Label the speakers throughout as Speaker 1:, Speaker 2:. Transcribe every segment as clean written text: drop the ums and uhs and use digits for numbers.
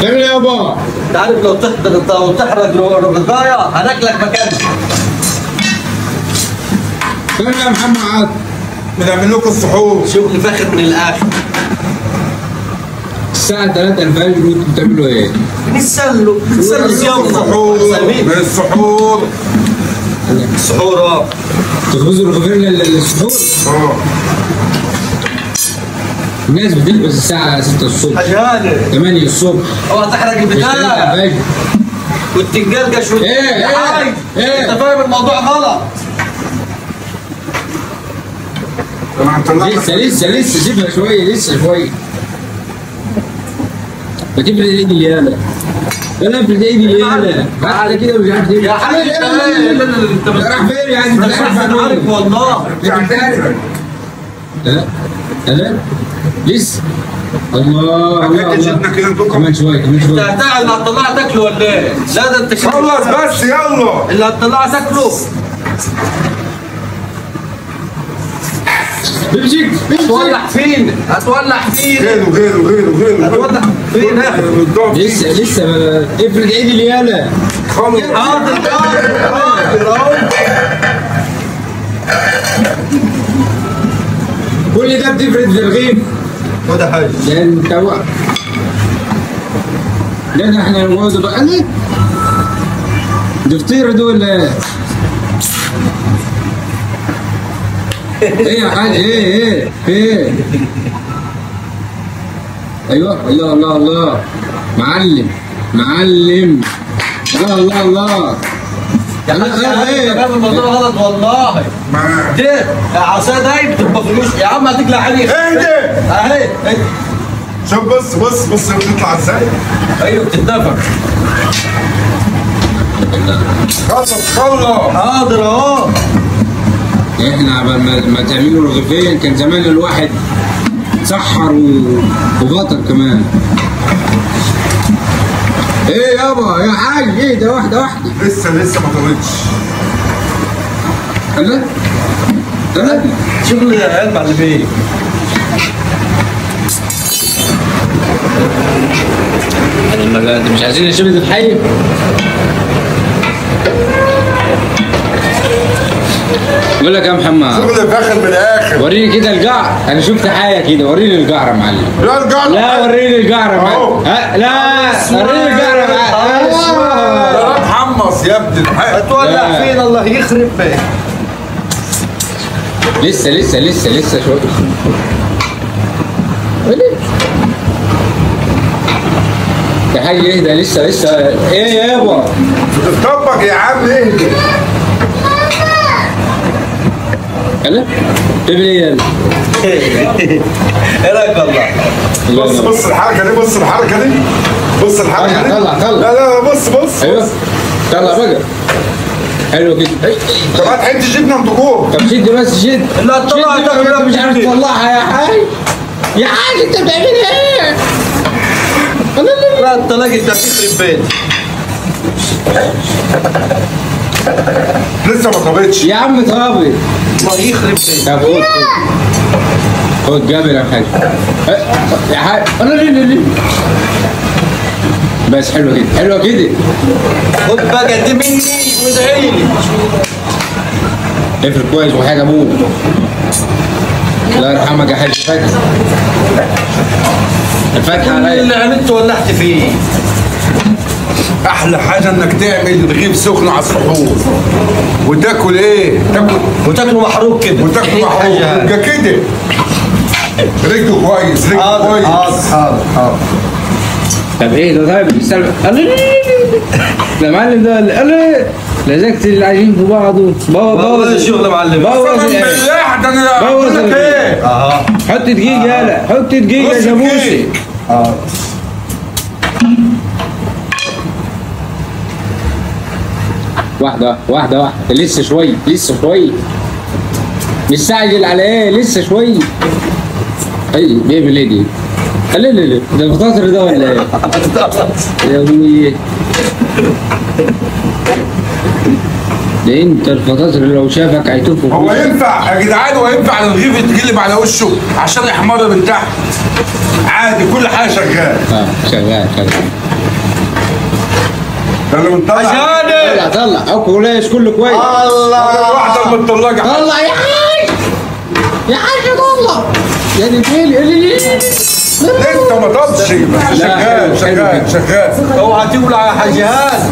Speaker 1: تعمل ايه يابا؟
Speaker 2: انت عارف لو تحرق رقايه هناكلك مكانها.
Speaker 1: تعمل ايه يا محمد عاد؟
Speaker 3: بنعمل لكم السحور.
Speaker 2: شغل فاخر من الاخر.
Speaker 1: الساعة 3 الفجر وانتوا بتعملوا ايه؟
Speaker 2: بنسلوا صيامنا.
Speaker 3: السحور.
Speaker 2: السحور
Speaker 1: تخبزوا الغفير للسحور؟ الناس بتلبس الساعة 6 الصبح
Speaker 2: حاجة
Speaker 1: 8 الصبح.
Speaker 2: اوعى تحرق البتاع. والتنجال قشوي.
Speaker 1: ايه
Speaker 2: انت فاهم الموضوع غلط.
Speaker 1: لسه سيبها شوية لسه شوية. بتفرد ايدي اليالا. انا افرد ايدي اليالا. حتى كده مش عارف
Speaker 2: يا حبيبي انت
Speaker 1: رايح فين يعني؟
Speaker 2: انت عارف والله.
Speaker 1: لا لسه. الله كمان شوية
Speaker 2: انت هتعمل اللي هتطلعها تاكله ولا ايه؟ لا ده انت
Speaker 3: خلص بس يلا.
Speaker 2: اللي هتطلعها تاكله.
Speaker 1: بيمشيك
Speaker 2: هتولع فين؟
Speaker 3: غيره
Speaker 2: هتولع فين؟
Speaker 1: لسه افرد ايدي اليالا.
Speaker 2: حاضر
Speaker 1: كل ده بتفرد في الرغيف.
Speaker 2: وده حاجه.
Speaker 1: ده انت ده احنا نقعد بقى ليه؟ ده فطيرة دول ايه يا حاج؟ ايه ايوه الله معلم الله
Speaker 2: يا فاهم الموضوع غلط والله. ده عصايه دايب بتبقى فلوس يا عم هتقلع عليك.
Speaker 3: ايه ده؟
Speaker 2: اهي
Speaker 3: شوف بص بتطلع ازاي؟
Speaker 2: ايوه بتتدفع.
Speaker 3: خلص.
Speaker 2: حاضر اهو.
Speaker 1: احنا عبال ما تعملوا رغيفين كان زمان الواحد سحر وبطل كمان. ايه يابا يا حاج؟ ايه ده؟ واحده
Speaker 3: لسه ما طلعتش.
Speaker 1: لا
Speaker 2: شغل العيال معلمين.
Speaker 1: انت مش عايزين الشغل ده الحي؟ بقول لك يا محمد
Speaker 3: شغل فاخر من الاخر.
Speaker 1: وريني كده القعر. انا شفت حاجه كده. وريني القعر يا معلم. لا وريني القعر يا معلم. لا وريني القعر يا معلم.
Speaker 3: ده اتحمص يا ابني الحاج.
Speaker 2: هتولع فين الله يخرب بيك.
Speaker 1: لسه شويه. يا حاج اهدى. لسه ايه يابا؟
Speaker 3: بتطبق يا عم اهدى.
Speaker 1: يلا تعمل ايه يلا؟
Speaker 2: ايه رايك والله؟
Speaker 3: بص الحركه دي.
Speaker 1: طلع.
Speaker 3: لا بص.
Speaker 1: ايوه طلع بقى. حلو كده.
Speaker 3: طب هات حته جبنه وتجوه.
Speaker 1: طب شد بس شد.
Speaker 2: لا تطلعها
Speaker 1: انت مش عارف تطلعها يا حاج انت بتعمل ايه؟
Speaker 2: لا الطلاق انت بتخرب بيت.
Speaker 3: لسه ما طابتش
Speaker 1: يا عم طابت.
Speaker 2: الله يخرب بيت.
Speaker 1: طب خد جابر يا حاج. يا حاج ليه بس حلوه كده.
Speaker 2: خد بقى دي مني وادعي لي.
Speaker 1: افرق كويس وحاجه ابوك. الله يرحمك يا حاج الفتحه عليا.
Speaker 2: اللي انت ولعت فيه.
Speaker 3: احلى حاجه انك تعمل رغيف سخن على السحور وتاكل ايه؟
Speaker 2: وتاكله محروق كده.
Speaker 3: يبقى كده رجله كويس.
Speaker 2: حاضر.
Speaker 1: طب ايه ده؟ طيب استنى. ده معلم ده لزقت العجين في بعضه.
Speaker 2: بوظ الشغل يا معلم.
Speaker 1: بوظ
Speaker 3: ايه؟
Speaker 1: حط دقيق يالا. حط دقيق يا جاموسي. واحدة لسه شوي. مستعجل على ايه؟ لسه شوي. اي بيعمل ايه دي؟ لا ده الفطاطر ده ولا ايه؟ يا ابوي ده انت الفطاطر لو شافك هيتوفوا.
Speaker 3: هو ينفع يا جدعان؟ هو ينفع الرغيف يتقلب على وشه عشان يحمر من تحت؟ عادي كل حاجه شغال.
Speaker 1: شغال
Speaker 3: ده اللي مطلع
Speaker 1: طلع
Speaker 2: عشاني
Speaker 1: طلع اكو ليش كله كويس.
Speaker 3: الله واحده مطلقه.
Speaker 1: طلع يا حاج يا حاج طلع يا دي
Speaker 3: لسه ما طبش بس شغال شغال شغال.
Speaker 2: اوعى تولع يا حاج جهاد.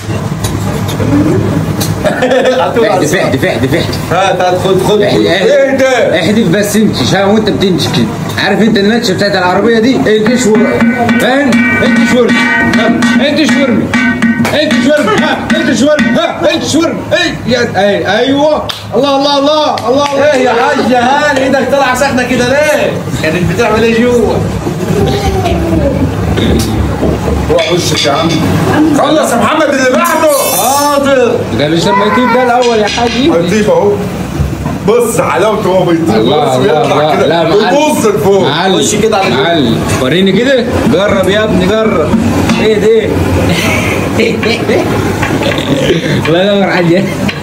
Speaker 1: فحد
Speaker 2: هات خد
Speaker 3: ايه ده؟
Speaker 1: احذف بس انت شايف وانت بتمشي كده. عارف انت النكشه بتاعت العربيه دي؟ انت شور فاهم؟ انت شورمي انت شورمي انت شورمي انت شورمي انت شورمي ايوه الله الله الله الله.
Speaker 2: ايه يا حاج جهاد ايدك طالعه سخنه كده ليه؟ كانت بتعمل ايه جوه؟
Speaker 3: روح وشك يا عم. خلص يا محمد اللي بعده.
Speaker 2: حاضر.
Speaker 1: ده مش لما يطيب ده الاول يا حاج.
Speaker 3: هتجيب اهو. بص حلاوته وهو بيطير.
Speaker 1: الله
Speaker 3: بص
Speaker 1: الله
Speaker 3: بيطلع
Speaker 1: الله.
Speaker 3: كده
Speaker 1: لا
Speaker 3: بيبص لفوق.
Speaker 1: معلم
Speaker 2: خش كده على
Speaker 1: معلم وريني كده. جرب يا ابني جرب. ايه ده؟ الله ينور عليك.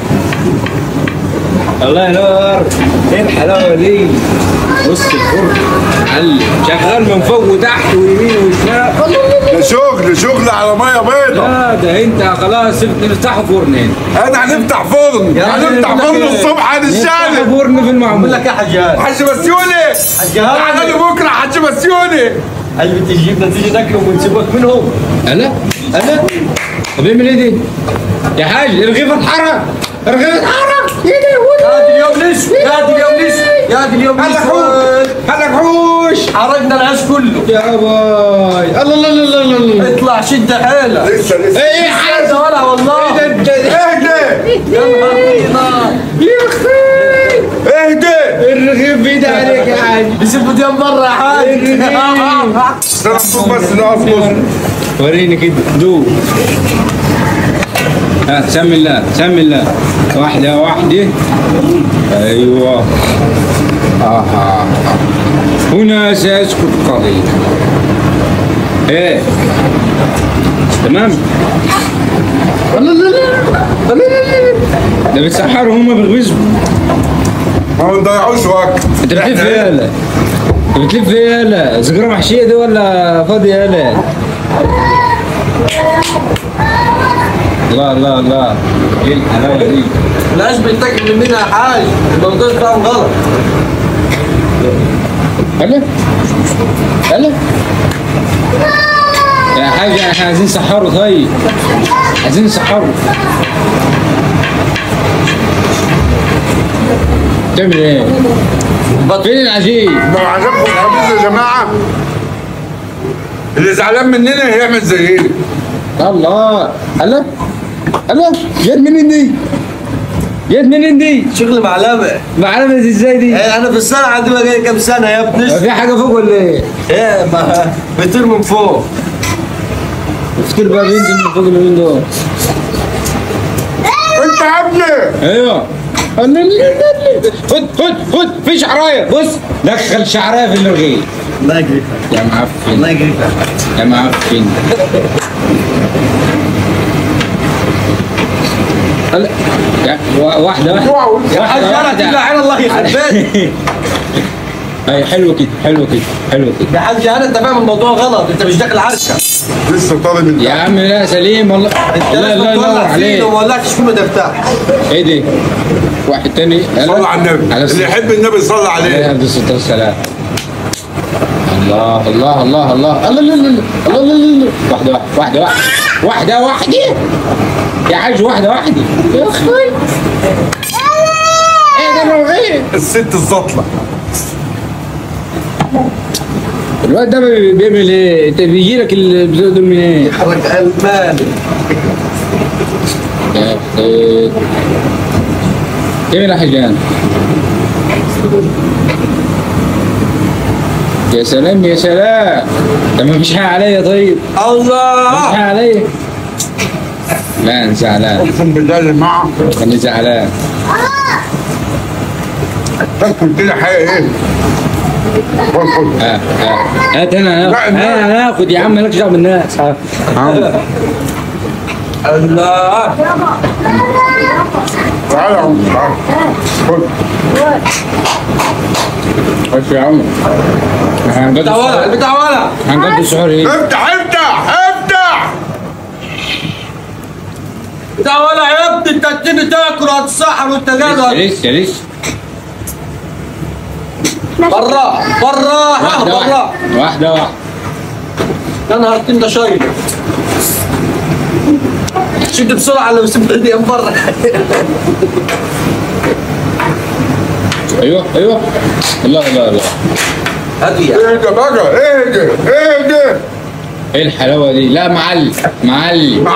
Speaker 1: الله ينور. ايه الحلاوه دي؟ بص الفرن معلم شغال من فوق وتحت ويمين وشمال.
Speaker 3: ده شغل على ميه بيضاء.
Speaker 1: لا ده انت خلاص نفتح فرن هنا.
Speaker 3: انا هنفتح فرن هنفتح فرن الصبح
Speaker 1: نفتح
Speaker 3: هنشتغل.
Speaker 1: فرن في المعمول.
Speaker 2: بقول لك يا حاج جهاد.
Speaker 3: حاج بسيوني
Speaker 2: حاج جهاد.
Speaker 3: تعالى بكره حاج بسيوني.
Speaker 2: قلبي تجيبنا تيجي ناكلهم ونسيبك منهم.
Speaker 1: انا طب اعمل ايه دي؟ يا حاج الرغيف اتحرك الرغيف اتحرك. ايه ده؟
Speaker 2: يا دي اليوم نسوي يا دي اليوم نسوي يا دي اليوم
Speaker 1: هلك حوش
Speaker 2: حرقنا العيش كله.
Speaker 1: يا باي. الله الله الله الله الله.
Speaker 2: اطلع شد حيلك.
Speaker 3: لسه
Speaker 1: ايه حاج
Speaker 2: هذا ولا والله.
Speaker 1: ايه ده
Speaker 3: اهدى
Speaker 2: يا نهار
Speaker 1: يا اخي
Speaker 3: اهدى.
Speaker 1: الرغيف بيد عليك يا حاج.
Speaker 2: بيسيبوا ديان برا يا حاج.
Speaker 3: ده مكتوب بس ده اصبر.
Speaker 1: وريني كده دوب. ها سمي الله سمي الله. واحدة واحدة. ايوه. اها هنا سيسكت قليلا. ايه تمام. ده بيتسحروا هما بيغمزوا.
Speaker 3: ما بنضيعوش وقت.
Speaker 1: انت بتلف ايه يالا؟ انت بتلف ايه يالا؟ سجارة محشية دي ولا فاضية يالا؟ الله الله الله. ايه الحلاوة دي؟
Speaker 2: العيش بيتاكل مننا يا حاج. الموضوع فاهم غلط.
Speaker 1: هلا يا حاج احنا عايزين نسحره. طيب عايزين نسحره. تعمل ايه؟ فين العجيب؟
Speaker 3: لو عجبكم الخبيز يا جماعه اللي زعلان مننا هيعمل زينا.
Speaker 1: الله هلا جت منين دي؟ جت منين دي؟
Speaker 2: شغل معلمة.
Speaker 1: معلمة دي ازاي دي؟
Speaker 2: ايه انا في السنة عندي بقى جاي كام سنة يا ابني؟
Speaker 1: في حاجة فوق ولا ايه؟
Speaker 2: ايه ما بيطير من فوق.
Speaker 1: افتكر بقى بينزل من فوق اليومين دول.
Speaker 3: انت يا ابني
Speaker 1: ايوه خد في شعرايه. بص دخل شعرايه في الرغيف.
Speaker 2: الله يجريك.
Speaker 1: يا معفن
Speaker 2: الله يجريك.
Speaker 1: يا معفن. هلا واحدة
Speaker 2: يا حاج انا تبلع عين الله يخرب بيتك.
Speaker 1: اي حلوة كده حلوة كده حلوة كده.
Speaker 2: يا حاج انا انت فاهم الموضوع غلط. انت مش داخل عركة.
Speaker 3: لسه طالب انت.
Speaker 1: يا عم لا سليم والله. الله الله ينور عليك.
Speaker 2: وما اقولكش فيه ما تفتح.
Speaker 1: ايه دي؟ واحد تاني.
Speaker 3: صلى على النبي اللي يحب النبي صلى عليه.
Speaker 1: عليه الصلاة والسلام. الله الله الله الله الله الله الله الله الله. واحدة يا حاج واحدة يا اخي. ايه ده الرغيف؟
Speaker 3: الست الزطلة.
Speaker 1: الواد ده بيعمل ايه؟ انت بيجي لك البتوع دول منين؟
Speaker 2: حرك المال.
Speaker 1: يا اخي ايه يا حجان؟ يا سلام يا سلام. ده ما فيش حاجة عليا. طيب
Speaker 2: الله.
Speaker 1: ما فيش حاجة عليا. لا انا زعلان.
Speaker 3: اقسم بالله يا جماعه
Speaker 1: انا زعلان.
Speaker 3: تاكل كده حاجه ايه؟
Speaker 1: هات انا هاخد يا عم مالكش دعوه بالناس.
Speaker 2: الله.
Speaker 3: تعالى يا عم تعالى. خد.
Speaker 1: خش يا عم.
Speaker 2: بتاع ولا
Speaker 1: هنقضي السحور ايه؟
Speaker 3: افتح.
Speaker 2: لا ولا يا ابني انت هتيجي تاكل وهتسحر وانت جاي.
Speaker 1: لسه
Speaker 2: بالراحه بالراحه بالراحه.
Speaker 1: واحده
Speaker 2: يا نهار انت شايل. شد بسرعه لو سبت ايدي من بره.
Speaker 1: ايوه الله
Speaker 2: هادي
Speaker 3: ايه ده بقى؟ ايه ده؟
Speaker 1: ايه الحلاوه دي؟ لا معلم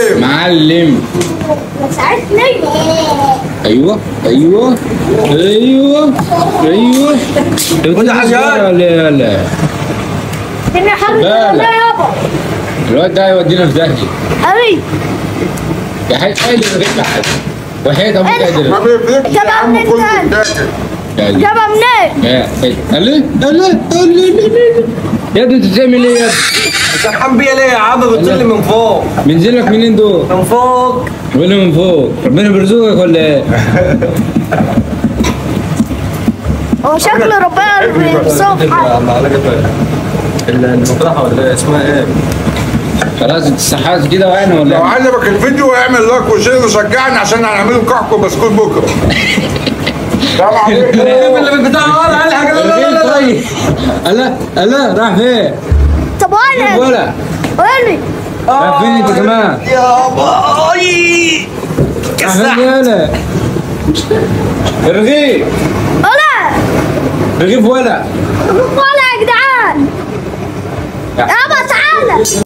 Speaker 4: مش عارف ليه.
Speaker 1: ايوه
Speaker 2: خد حاجات.
Speaker 1: لا
Speaker 4: الدنيا حر
Speaker 1: لا.
Speaker 4: ولا يابا؟
Speaker 1: الواد ده هيودينا في داهيه
Speaker 4: قوي.
Speaker 1: يا حاج قادر غير لحد وحياة ابوك قادر
Speaker 3: ما بيفرقش يا
Speaker 4: جابها
Speaker 3: عم
Speaker 4: منين
Speaker 3: كله
Speaker 4: تاني؟
Speaker 3: بيتاكل.
Speaker 4: جابها منين؟
Speaker 1: قال لي يا ابني انت بتعمل ايه يا ابني؟
Speaker 2: سرحان بيا ليه يا عم؟ بتطل من فوق.
Speaker 1: بينزل لك منين دول؟
Speaker 2: من فوق.
Speaker 1: ولا من فوق؟ ربنا بيرزقك ولا ايه؟
Speaker 4: هو شكل ربنا بيصوب حاجة.
Speaker 2: المطرحه ولا اسمها ايه؟
Speaker 1: خلاص انت صحات كده وعينا
Speaker 3: لو
Speaker 1: ولا ايه؟
Speaker 3: عجبك الفيديو اعمل لايك وشير وشجعني عشان هنعمله كحك وبسكوت بكره. سلام عليكم.
Speaker 2: اللي بالبتاع ولا على حاجه. لا
Speaker 1: طيب الله راح فين؟
Speaker 4: طب
Speaker 1: ولا
Speaker 4: وين؟
Speaker 1: راح فين انت كمان؟
Speaker 2: يا باي.
Speaker 1: راح فين يالا؟ رغيف
Speaker 4: ولا
Speaker 1: رغيف ولا
Speaker 4: يا جدعان. يابا تعالى.